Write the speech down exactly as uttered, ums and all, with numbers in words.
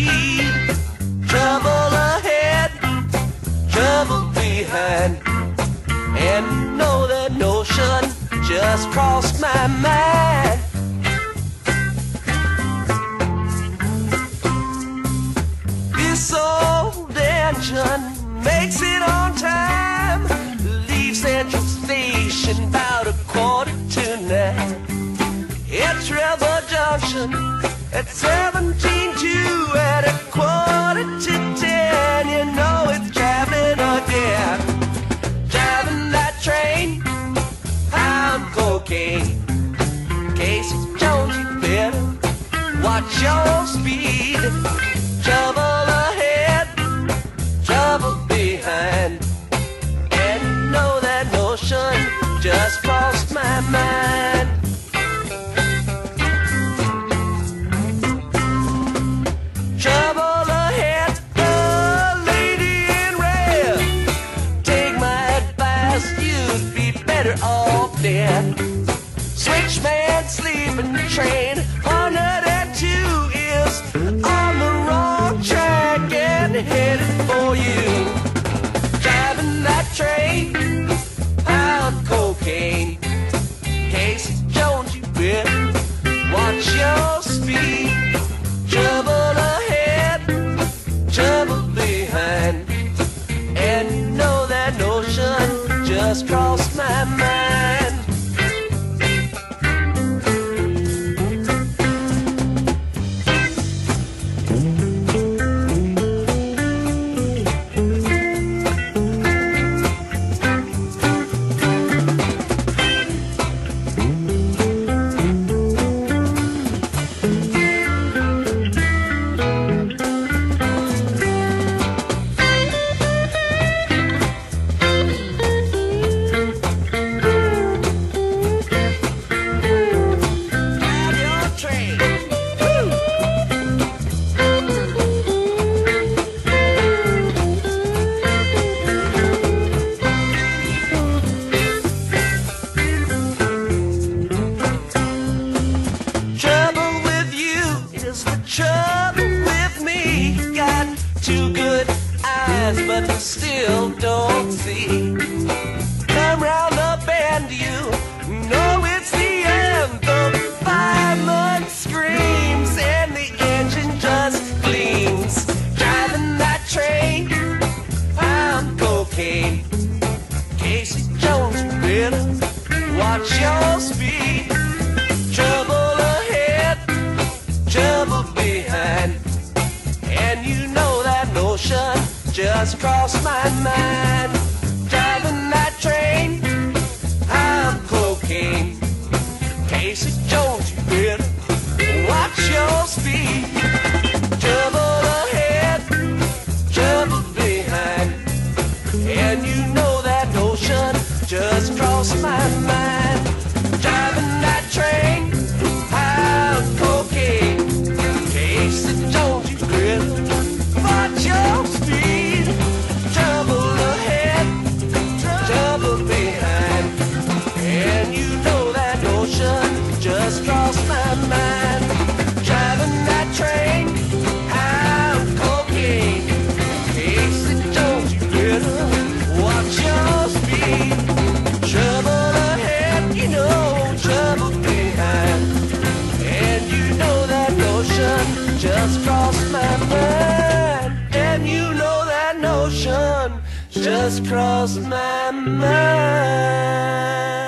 speed. Trouble ahead, trouble behind. And know that notion just crossed my mind. This old engine makes it on time. Leaves Central Station about a quarter to nine. It's Rebel Junction at seventeen two at a quarter to ten. You know it's traveling again. Driving that train, pound cocaine. Casey Jones, you better watch your speed. Trouble ahead, trouble behind. And know that notion just crossed my mind. Trouble ahead, the lady in red. Take my advice, you'd be better off dead. Switchman sleeping train, one oh two is on the wrong track and headed for you. Driving that train, pound cocaine. Casey Jones, you better watch your speed. Trouble ahead, trouble behind. And you know that notion just crossed my mind. Trouble with me, got two good eyes but still don't see. Come round the bend, you know it's the end. The fireman screams and the engine just gleams. Driving that train, pound cocaine. Casey Jones, you better watch your speed. Trouble ahead, trouble behind. And you know that notion just crossed my mind. Driving that train, I'm cocaine. Casey Jones, you better watch your speed. Trouble ahead, trouble behind. And you know that notion just crossed my mind. Driving that train, I'm cocaine. Casey Jones, you better watch your speed. Trouble ahead, trouble behind. And you know that notion just crossed my mind. Driving that train, I'm cocaine. Casey Jones, you better watch your speed. Trouble ahead, you know, trouble behind. And you know that notion just crossed my mind. And you know that notion just crossed my mind.